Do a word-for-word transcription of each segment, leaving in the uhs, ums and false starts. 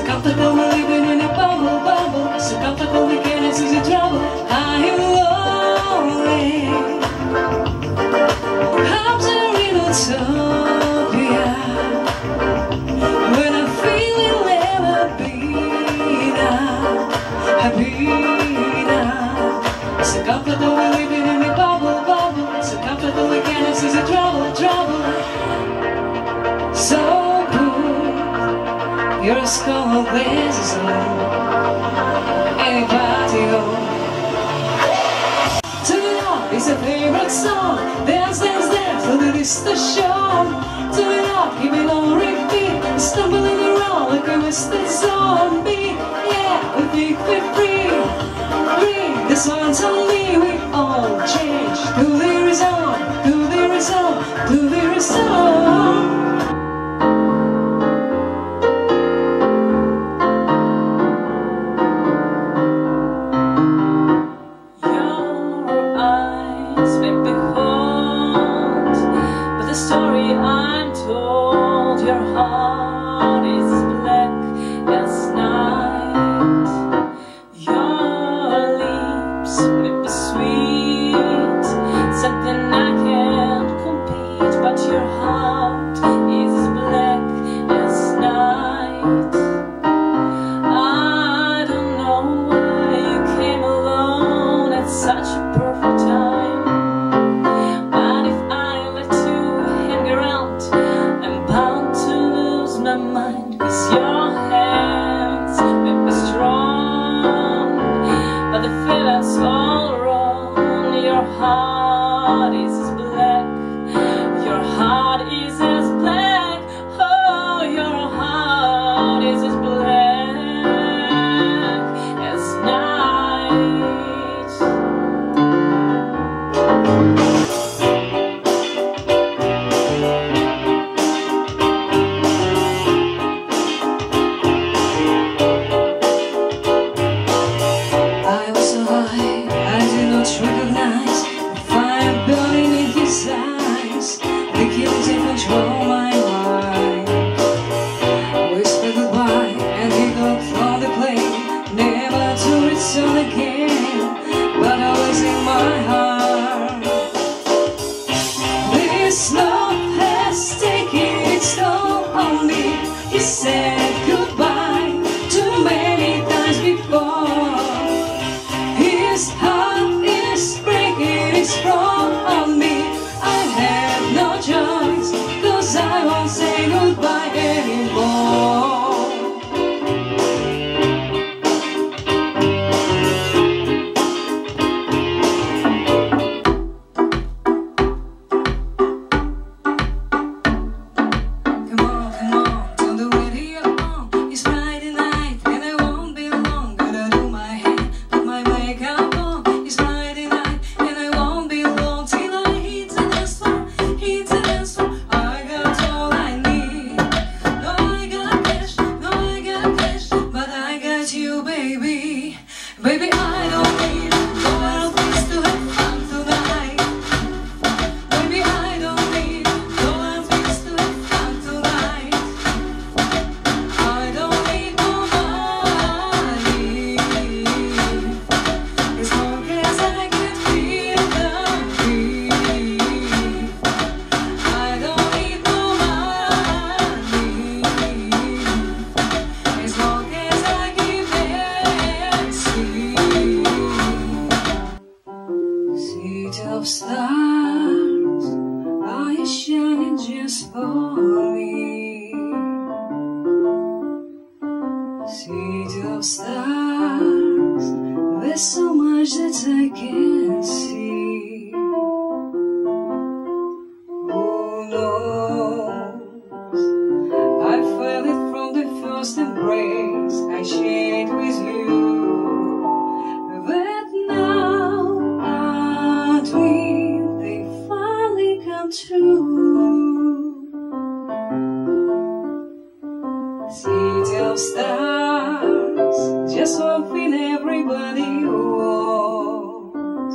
comfortable living in a bubble, bubble. So comfortable we can't see the trouble. I am lonely. I'm there in utopia. When I feel it'll never be now, happy now. So comfortable living in a bubble, bubble. So comfortable we can't see the trouble, trouble. So your skull blazes on anybody home. Turn it up, it's a favorite song. Dance, dance, dance till the distortion. Turn it up, keep it on repeat. Stumbling around like a wasted zombie. Yeah, we think we're free. Free, this one's on me. We all change. To the result, to the result, to the result. Story I'm told, your heart is black as night. Your lips may be sweet, something I can't compete, but your heart is black as night. I don't know why you came alone at such a perfect time. My mind, 'cause your hands may be strong, but the feeling's all wrong. Your heart is as black, your heart is as black. Oh, your heart is as black as night. Recognize the fire burning in his eyes. The killing take control my mind. Whisper goodbye and he got on the plane, never to return again, but always in my heart. This love has taken its toll on me. He said goodbye too many times before. His heart strong on me. I have no choice, 'cause I won't say goodbye anymore. Come on, come on, turn the radio on. It's Friday night and I won't be long. Gonna do my hair, put my makeup on. It's Friday night. Baby, I don't need no other place to have fun tonight. Baby, I don't need no other place to have fun tonight. I don't need no money, as long as I can feel the beat. I don't need no money, as long as I can City of stars, are you shining just for me? City of stars, there's so much that I can't see. Who knows? I felt it from the first embrace I shared with you. That now our dreams, they finally come true. City of stars, just one thing everybody wants.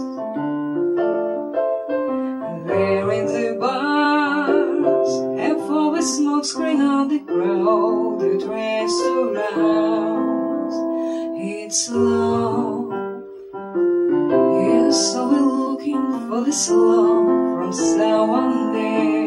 There in the bars, and for the smoke screen on the ground, the restaurant. this love from someone there.